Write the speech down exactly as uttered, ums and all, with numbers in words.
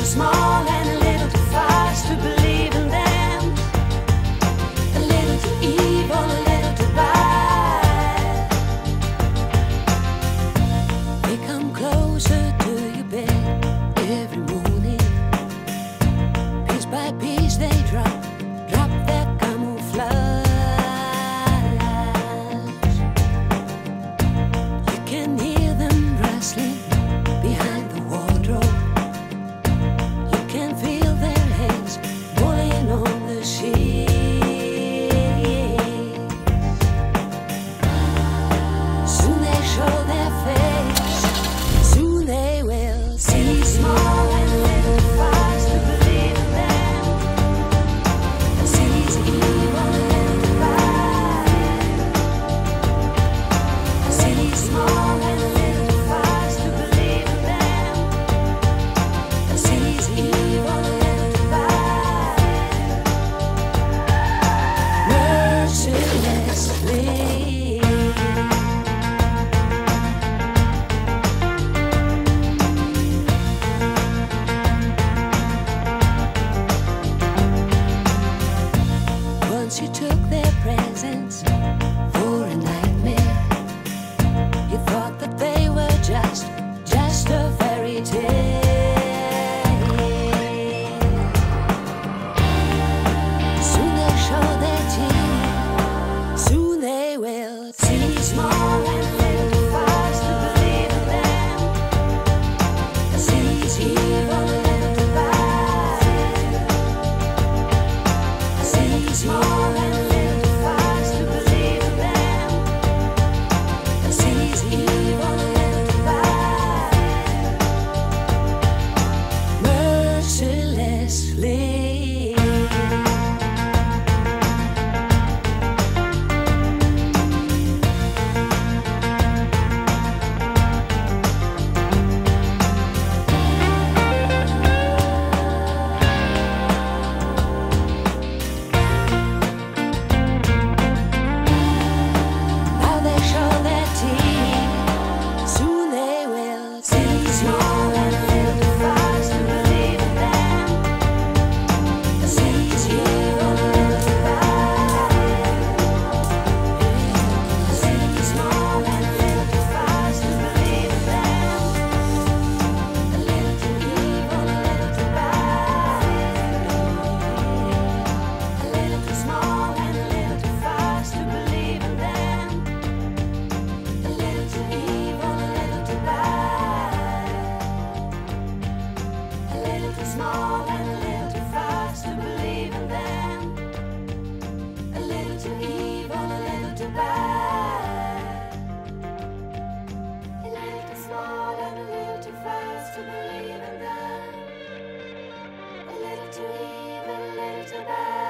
too small and a little too fast to believe in them. A little too evil, a little too bad. They come closer to your bed every morning. Piece by piece they drop, drop their camouflage. You can hear them rustling behind the wardrobe. You can feel their hands pulling on the sheets. Soon they show their face, soon they will see small and little fast to believe in them. Sees evil and little bad. Sees small and little fast to believe in them. Sees evil and little bad. Mercilessly. Once you took their presents for a nightmare. You thought that they were just, just a fairy tale. Soon they'll show their teeth, soon they will see small and little fast to believe in them. Sees evil and little bad. Sees small and little fast to believe in them. Sees evil and little bad. Mercilessly. Now they show their teeth, soon they will see small and little fast to believe in them. Sees evil and little bad. Sees small and little fast to believe in them. A little too evil, a little too bad. A little too small and a little too fast to believe in them. A little too evil, a little too bad. A little too small and a little too fast to believe in them. A little too evil, a little too bad. A little too small and a little too fast to believe in them. A little too evil, a little too bad.